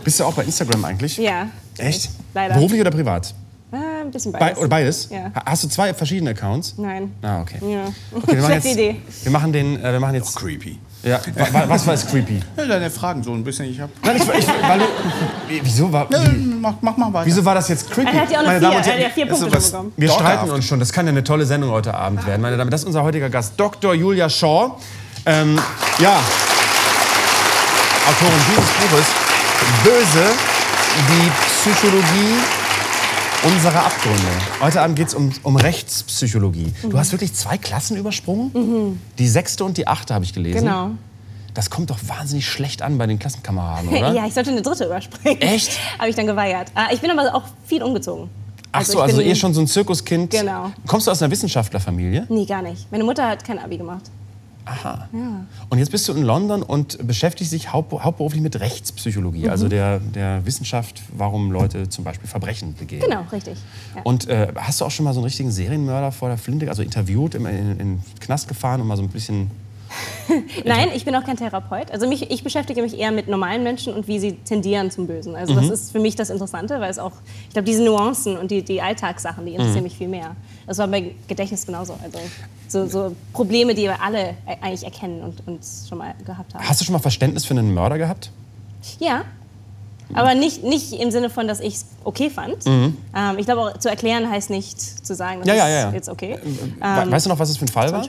Bist du auch bei Instagram eigentlich? Ja. Echt? Leider. Beruflich oder privat? Ein bisschen beides. Oder beides? Ja. Hast du 2 verschiedene Accounts? Nein. Ah, okay. Ja. Okay, Schlechte Idee. Wir machen jetzt... Oh, creepy. Ja, was war jetzt creepy? Ja, deine Fragen so ein bisschen. Nein, weil du... Wieso war... Mach mal weiter. Wieso war das jetzt creepy? Er hat ja auch noch Meine 4, Damen und er hat ja Herren, 4 Punkte schon bekommen. wir Dauerhaft. streiten uns schon. Das kann ja eine tolle Sendung heute Abend werden. Meine Damen, das ist unser heutiger Gast, Dr. Julia Shaw. Ja, Autorin dieses Buches, Böse, die Psychologie unserer Abgründe. Heute Abend geht es um Rechtspsychologie. Du hast wirklich 2 Klassen übersprungen? Die 6. und die 8. habe ich gelesen. Genau. Das kommt doch wahnsinnig schlecht an bei den Klassenkameraden, oder? Ja, ich sollte eine 3. überspringen. Echt? Habe ich dann geweigert. Ich bin aber auch viel umgezogen. Ach so, also eh schon so ein Zirkuskind. Genau. Kommst du aus einer Wissenschaftlerfamilie? Nee, gar nicht. Meine Mutter hat kein Abi gemacht. Aha. Ja. Und jetzt bist du in London und beschäftigst dich hauptberuflich mit Rechtspsychologie, also der Wissenschaft, warum Leute zum Beispiel Verbrechen begehen. Genau, richtig. Ja. Und hast du auch schon mal so einen richtigen Serienmörder vor der Flinte, also interviewt, in den Knast gefahren und mal so ein bisschen... Nein, ich bin auch kein Therapeut. Also ich beschäftige mich eher mit normalen Menschen und wie sie tendieren zum Bösen. Also das ist für mich das Interessante, weil es auch, ich glaube, diese Nuancen und die Alltagssachen, die interessieren mich viel mehr. Das war bei Gedächtnis genauso. Also so Probleme, die wir alle eigentlich erkennen und schon mal gehabt haben. Hast du schon mal Verständnis für einen Mörder gehabt? Ja. Aber nicht im Sinne von, dass ich es okay fand. Ich glaube, auch zu erklären heißt nicht zu sagen, das ist jetzt okay. Weißt du noch, was es für ein Fall war?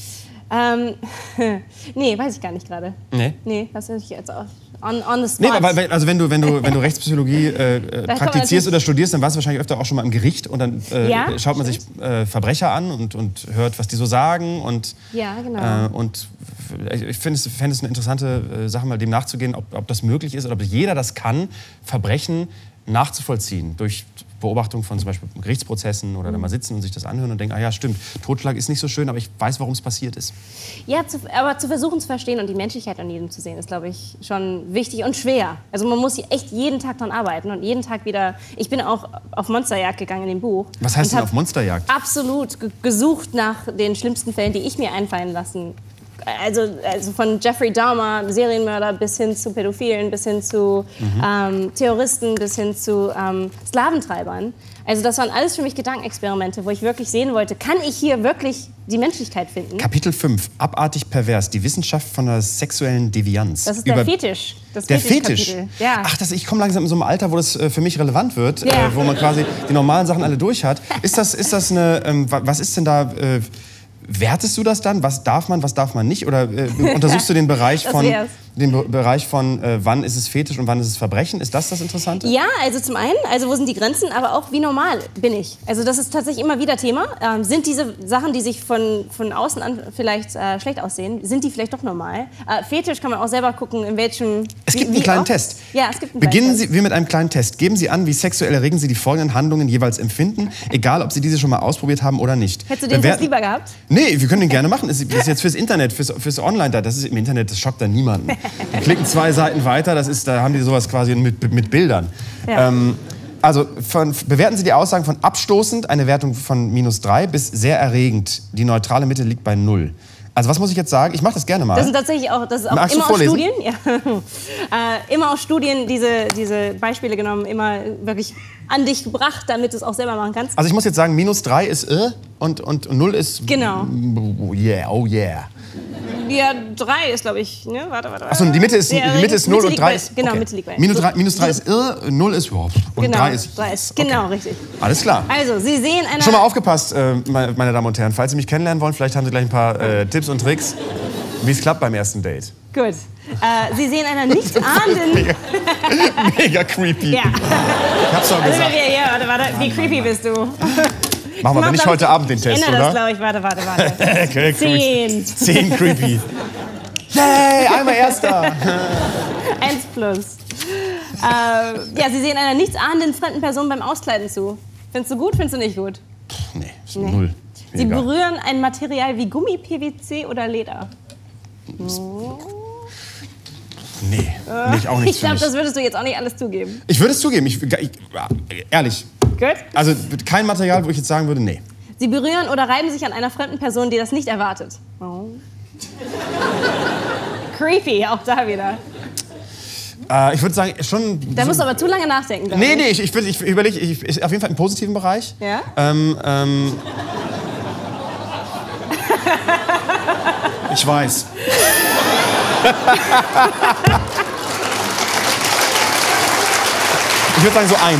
Nee, weiß ich gar nicht gerade. Nee, was soll ich jetzt auch on the spot? Nee, also wenn du Rechtspsychologie praktizierst oder studierst, dann warst du wahrscheinlich öfter auch schon mal im Gericht und dann schaut man sich Verbrecher an und hört, was die so sagen und ja, genau. Und ich fände es eine interessante Sache, mal dem nachzugehen, ob das möglich ist oder ob jeder das kann, Verbrechen nachzuvollziehen durch Beobachtung von zum Beispiel Gerichtsprozessen oder da mal sitzen und sich das anhören und denken, ah ja, stimmt, Totschlag ist nicht so schön, aber ich weiß, warum es passiert ist. Ja, aber zu versuchen zu verstehen und die Menschlichkeit an jedem zu sehen, ist, glaube ich, schon wichtig und schwer. Also man muss echt jeden Tag daran arbeiten und jeden Tag wieder... Ich bin auch auf Monsterjagd gegangen in dem Buch. Was heißt denn auf Monsterjagd? Absolut gesucht nach den schlimmsten Fällen, die ich mir einfallen lassen. Also von Jeffrey Dahmer, Serienmörder, bis hin zu Pädophilen, bis hin zu Terroristen, bis hin zu Sklaventreibern. Also das waren alles für mich Gedankenexperimente, wo ich wirklich sehen wollte, kann ich hier wirklich die Menschlichkeit finden? Kapitel 5, abartig pervers, die Wissenschaft von der sexuellen Devianz. Das ist der Fetisch. Der Fetisch? Ja. Ach, ich komme langsam in so einem Alter, wo das für mich relevant wird, wo man quasi die normalen Sachen alle durch hat. Ist das eine, was ist denn da... Wertest du das dann? Was darf man nicht? Oder untersuchst du den Bereich von, wann ist es Fetisch und wann ist es Verbrechen? Ist das Interessante? Ja, also zum einen, wo sind die Grenzen, aber auch wie normal bin ich? Also das ist tatsächlich immer wieder Thema. Sind diese Sachen, die sich von außen an vielleicht schlecht aussehen, sind die vielleicht doch normal? Fetisch kann man auch selber gucken, in welchem... Es gibt einen kleinen Test. Ja, es gibt einen Beginnen kleinen Sie mit einem kleinen Test. Geben Sie an, wie sexuell erregend Sie die folgenden Handlungen jeweils empfinden, egal ob Sie diese schon mal ausprobiert haben oder nicht. Hättest du den Test lieber gehabt? Nee, wir können den gerne machen. Das ist jetzt fürs Internet, fürs Online. Das ist im Internet, das schockt da niemanden. Die klicken 2 Seiten weiter, da haben die sowas quasi mit Bildern. Ja. Bewerten Sie die Aussagen von abstoßend, eine Wertung von -3, bis sehr erregend. Die neutrale Mitte liegt bei 0. Also was muss ich jetzt sagen? Ich mache das gerne mal. Das sind tatsächlich auch, immer aus Studien. Ja. Immer aus Studien diese Beispiele genommen, immer wirklich an dich gebracht, damit du es auch selber machen kannst. Also ich muss jetzt sagen, -3 ist und 0 ist... Genau. Oh yeah. Ja, 3 ist, glaube ich, ne? Warte. Achso, die Mitte ist 0 und 3 ist... Genau, okay. Mitte liegt bei. -3 ist 0 ist... und genau, 3 ist... Genau, okay. richtig. Alles klar. Also, Sie sehen eine... Schon mal aufgepasst, meine Damen und Herren. Falls Sie mich kennenlernen wollen, vielleicht haben Sie gleich ein paar Tipps und Tricks, wie es klappt beim ersten Date. Gut. Sie sehen einer nicht ahnenden... Mega creepy. Ja. Ich hab's doch gesagt. Warte. Wie creepy bist du? Machen wir aber nicht heute Abend den Test, oder? Das, glaube ich. Warte. Okay, 10. 10 creepy. Yay, einmal Erster. 1+. Sie sehen einer nichtsahnenden fremden Person beim Auskleiden zu. Findest du gut, findest du nicht gut? Nee, ist 0. Sie berühren ein Material wie Gummi, PVC oder Leder. Nee, auch nicht. Ich glaube, das würdest du jetzt auch nicht alles zugeben. Ich würde es zugeben, ehrlich. Gut. Also kein Material, wo ich jetzt sagen würde, nee. Sie berühren oder reiben sich an einer fremden Person, die das nicht erwartet. Oh. Creepy, auch da wieder. Ich würde sagen, schon... Da musst du aber zu lange nachdenken. Nee, ich überlege, auf jeden Fall im positiven Bereich. Ja? Ich weiß. Ich würde sagen so 1. 1.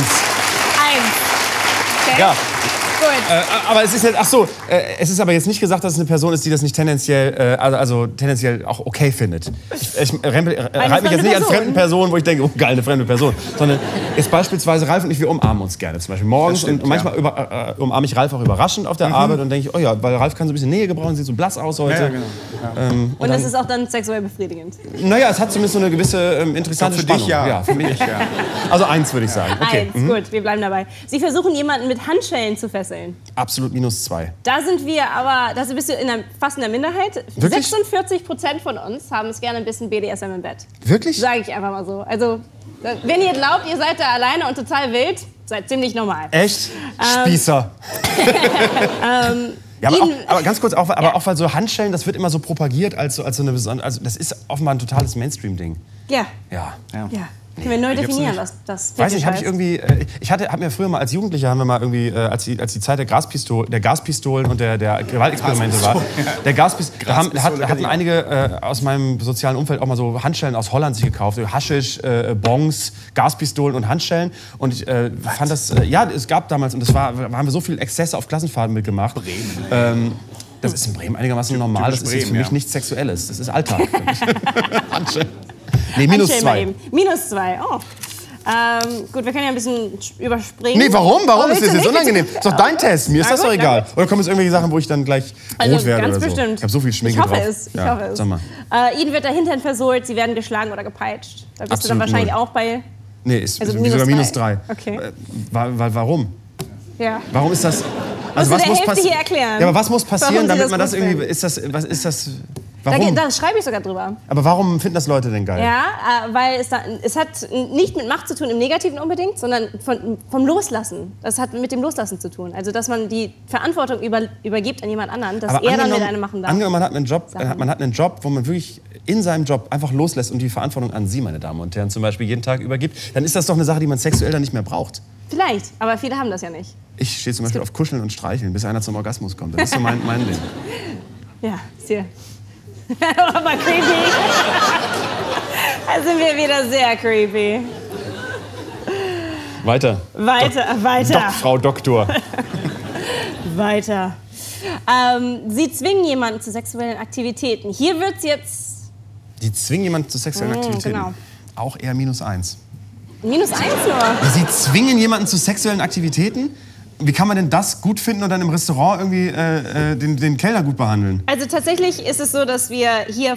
Okay. Ja. Gut. Aber es ist jetzt, es ist aber jetzt nicht gesagt, dass es eine Person ist, die das nicht tendenziell, tendenziell auch okay findet. Ich reite mich jetzt nicht als fremden Person, wo ich denke, oh geil, eine fremde Person. Sondern jetzt beispielsweise Ralf und ich, wir umarmen uns gerne. Zum Beispiel morgens stimmt, und manchmal umarme ich Ralf auch überraschend auf der Arbeit und denke ich, oh ja, weil Ralf kann so ein bisschen Nähe gebrauchen, sieht so blass aus heute. Ja, genau. Ja. Und das ist auch dann sexuell befriedigend? Naja, es hat zumindest so eine gewisse interessante Spannung. Dich, ja. Für mich, ja. Also 1 würde ich sagen. Okay. 1, gut, wir bleiben dabei. Sie versuchen jemanden mit Handschellen zu fesseln. Absolut -2. Da sind wir aber, da bist du fast in der Minderheit. Wirklich? 46% von uns haben es gerne ein bisschen BDSM im Bett. Wirklich? Sage ich einfach mal so. Also, wenn ihr glaubt, ihr seid da alleine und total wild, seid ziemlich normal. Echt? Spießer. Ja, aber ganz kurz, auch weil so Handschellen, das wird immer so propagiert als so eine besondere, also das ist offenbar ein totales Mainstream-Ding. Ja. Ja. Können wir neu definieren, was das weiß nicht, habe ich irgendwie, hab mir früher mal als Jugendlicher, haben wir mal irgendwie, als die Zeit der Gaspistolen und der Gewaltexperimente war, hatten einige aus meinem sozialen Umfeld auch mal so Handschellen aus Holland sich gekauft, Haschisch, Bongs, Gaspistolen und Handschellen und ich fand das, es gab damals, und da haben wir so viel Exzesse auf Klassenfahrten mitgemacht. Bremen. Das ist in Bremen einigermaßen normal, das ist jetzt für mich nichts Sexuelles, das ist Alltag für mich. Handschellen. Nee, -2. -2, oh. Gut, wir können ja ein bisschen überspringen. Nee, warum? Warum ist das jetzt unangenehm? Das ist doch dein Test, mir ist das doch egal. Oder kommen jetzt irgendwelche Sachen, wo ich dann gleich rot werde ganz oder so? bestimmt. Ich habe so viel Schminke drauf. Ich hoffe es. Sag mal. Ihnen wird der Hintern versohlt, sie werden geschlagen oder gepeitscht. Da bist du dann wahrscheinlich auch bei... Nee, ist also sogar -3. Okay. Warum? Ja. Warum ist das... Also was muss passieren? Ja, aber was muss passieren, damit man das irgendwie... Was ist das... Warum? Da schreibe ich sogar drüber. Aber warum finden das Leute denn geil? Ja, weil es hat nicht mit Macht zu tun im Negativen unbedingt, sondern vom Loslassen. Das hat mit dem Loslassen zu tun. Also, dass man die Verantwortung übergibt an jemand anderen, dass er dann mit einem machen darf. Angenommen, man hat einen Job, wo man wirklich in seinem Job einfach loslässt und die Verantwortung an Sie, meine Damen und Herren, zum Beispiel jeden Tag übergibt, dann ist das doch eine Sache, die man sexuell dann nicht mehr braucht. Vielleicht, aber viele haben das ja nicht. Ich stehe zum Beispiel auf Kuscheln und Streicheln, bis einer zum Orgasmus kommt. Das ist so mein Ding. Ja, sehr. Aber creepy. Da sind wir wieder sehr creepy. Weiter. Frau Doktor. Weiter. Sie zwingen jemanden zu sexuellen Aktivitäten. Hier wird's jetzt... Die zwingen jemanden zu sexuellen Aktivitäten? Genau. Auch eher -1. -1 nur? Sie zwingen jemanden zu sexuellen Aktivitäten? Wie kann man denn das gut finden und dann im Restaurant irgendwie den Kellner gut behandeln? Also tatsächlich ist es so, dass wir hier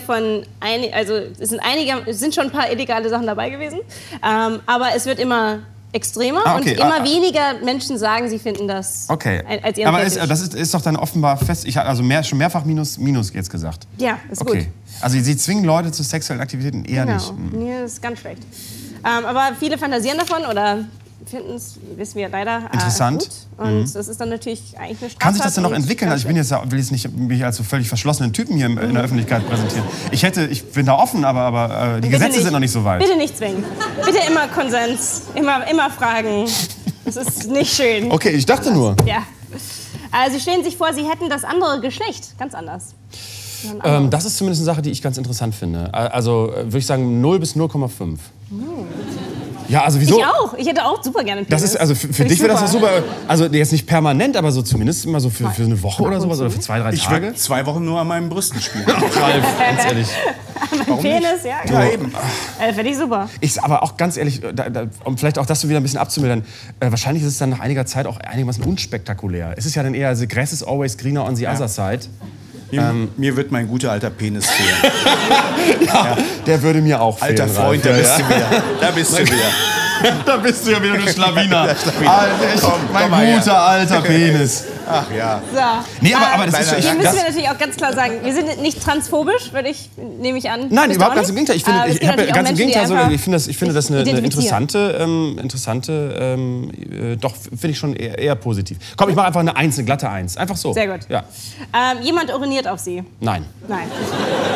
es sind schon ein paar illegale Sachen dabei gewesen, aber es wird immer extremer und immer weniger Menschen sagen, sie finden das als ihren Aber das ist doch dann offenbar fest, schon mehrfach minus jetzt gesagt. Ja, ist gut. Also Sie zwingen Leute zu sexuellen Aktivitäten eher nicht. Nee, das ist ganz schlecht. Aber viele fantasieren davon oder finden es, wissen wir leider, interessant. Gut. Und das ist dann natürlich eigentlich eine Straftat. Kann sich das denn noch entwickeln? Also ich will jetzt nicht mich als so völlig verschlossenen Typen hier in der Öffentlichkeit präsentieren. Ich bin da offen, aber die Gesetze sind noch nicht so weit. Bitte nicht zwingen. Bitte immer Konsens. Immer fragen. Das ist nicht schön. Okay, ich dachte nur. Ja. Sie stellen sich vor, Sie hätten das andere Geschlecht. Ganz anders. Das ist zumindest eine Sache, die ich ganz interessant finde. Also würde ich sagen 0 bis 0,5. Ja, also wieso? Ich auch. Ich hätte auch super gerne einen Penis. Das ist, also für dich wäre das ja super. Also jetzt nicht permanent, aber so zumindest immer so für eine Woche oder sowas oder für 2-3 Tage. Ich würde 2 Wochen nur an meinen Brüsten spielen. Ralf, ganz ehrlich. Mein Penis, ja. Ja, eben. Finde ich super. Aber auch ganz ehrlich, um vielleicht auch das so wieder ein bisschen abzumildern, wahrscheinlich ist es dann nach einiger Zeit auch einigermaßen unspektakulär. Es ist ja dann eher, the grass is always greener on the other side. Mir wird mein guter alter Penis fehlen. Ja, der würde mir auch fehlen. Alter Freund, da bist du wieder. Da bist du wieder. Da bist du ja wieder, du Schlawiner. Mein komm guter alter Penis. Ach ja. So. Nee, aber das ist schon... Hier müssen wir natürlich auch ganz klar sagen, wir sind nicht transphobisch, nehme ich an. Nein, überhaupt ganz im Gegenteil. Ich finde das eine interessante, doch finde ich schon eher positiv. Komm, ich mache einfach eine 1, eine glatte 1. Einfach so. Sehr gut. Ja. Jemand uriniert auf Sie? Nein. Nein.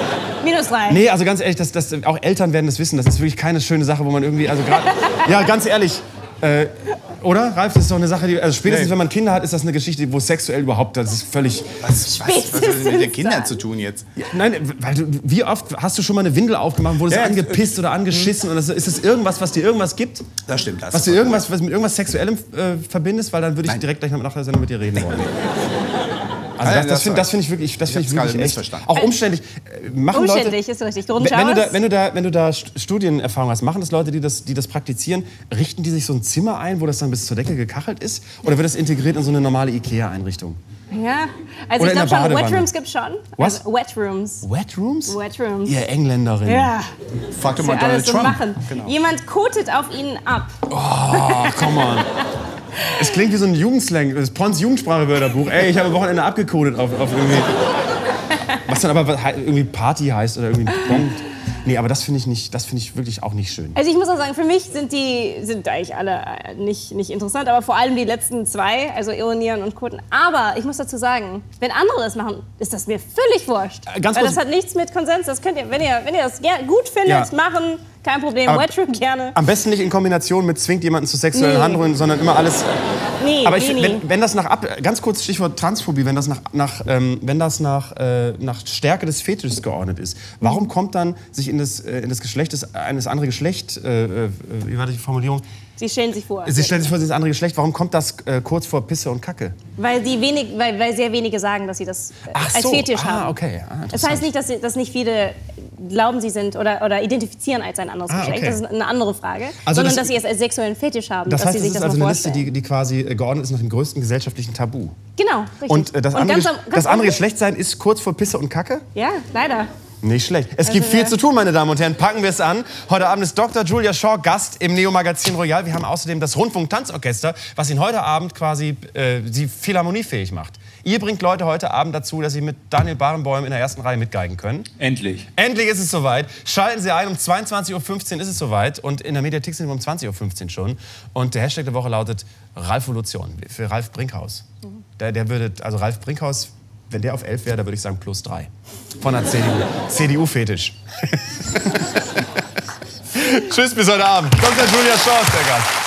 -3. Nee, also ganz ehrlich, auch Eltern werden das wissen. Das ist wirklich keine schöne Sache, wo man irgendwie, also gerade, ja, ganz ehrlich, oder? Ralf, das ist doch eine Sache, die, also spätestens wenn man Kinder hat, ist das eine Geschichte, wo sexuell überhaupt, das ist völlig... Was hat das mit den Kindern zu tun jetzt? Ja, nein, weil wie oft hast du schon mal eine Windel aufgemacht, wurdest angepisst oder angeschissen und ist es irgendwas, was dir irgendwas gibt? Das stimmt. Was du was mit irgendwas Sexuellem verbindest, weil dann würde ich direkt gleich nach der Sendung mit dir reden wollen. Also das finde ich wirklich, echt auch umständlich. Umständlich ist richtig. Wenn du da Studienerfahrung hast, machen das Leute, die das praktizieren, richten die sich so ein Zimmer ein, wo das dann bis zur Decke gekachelt ist? Oder wird das integriert in so eine normale Ikea-Einrichtung? Ja, also oder ich glaube schon, Badewanne. Wetrooms gibt es schon. Was? Also Wetrooms. Wetrooms? Wetrooms. Ihr Engländerin. Ja. Frag doch mal Donald Trump. Genau. Jemand kotet auf ihnen ab. Oh, come on. Es klingt wie so ein Jugendslang, das Pons Jugendsprache-Wörterbuch. Ey, ich habe am Wochenende abgekodet auf irgendwie... Was dann aber irgendwie Party heißt oder irgendwie Bon. Nee, aber das finde ich wirklich auch nicht schön. Also ich muss auch sagen, für mich sind eigentlich alle nicht interessant, aber vor allem die letzten zwei, also Ironieren und Koten. Aber ich muss dazu sagen, wenn andere das machen, ist das mir völlig wurscht. Ganz weil kurz, das hat nichts mit Konsens, das könnt ihr, wenn ihr das gut findet, machen, kein Problem, Wetroom gerne. Am besten nicht in Kombination mit zwingt jemanden zu sexuellen Handlungen, sondern immer alles... Aber wenn das ganz kurz Stichwort Transphobie, wenn das nach Stärke des Fetisches geordnet ist, warum kommt dann sich in das Geschlecht eines anderen Geschlecht, wie war die Formulierung? Sie stellen sich vor. Sie stellen sich vor, das andere Geschlecht. Warum kommt das kurz vor Pisse und Kacke? Weil sehr wenige sagen, dass sie das als Fetisch haben. Okay. Das heißt nicht, dass nicht viele glauben, sie sind oder identifizieren als ein anderes Geschlecht. Okay. Das ist eine andere Frage. Also sondern dass sie es als sexuellen Fetisch haben, das dass heißt, sie sich das das ist mal also eine vorstellen. Liste, die quasi geordnet ist nach dem größten gesellschaftlichen Tabu. Genau, richtig. Und das andere Geschlechtsein ist kurz vor Pisse und Kacke? Ja, leider. Nicht schlecht. Es gibt viel zu tun, meine Damen und Herren. Packen wir es an. Heute Abend ist Dr. Julia Shaw Gast im Neo-Magazin Royal. Wir haben außerdem das Rundfunk-Tanzorchester, was ihn heute Abend quasi sie philharmoniefähig macht. Ihr bringt Leute heute Abend dazu, dass sie mit Daniel Barenboim in der ersten Reihe mitgeigen können. Endlich. Endlich ist es soweit. Schalten Sie ein, um 22:15 Uhr ist es soweit. Und in der Mediathek sind wir um 20:15 Uhr schon. Und der Hashtag der Woche lautet Ralvolution für Ralf Brinkhaus. Also Ralf Brinkhaus, wenn der auf 11 wäre, da würde ich sagen +3. Von der CDU. CDU-Fetisch. Tschüss, bis heute Abend. Dr. Julia Shaw ist der Gast.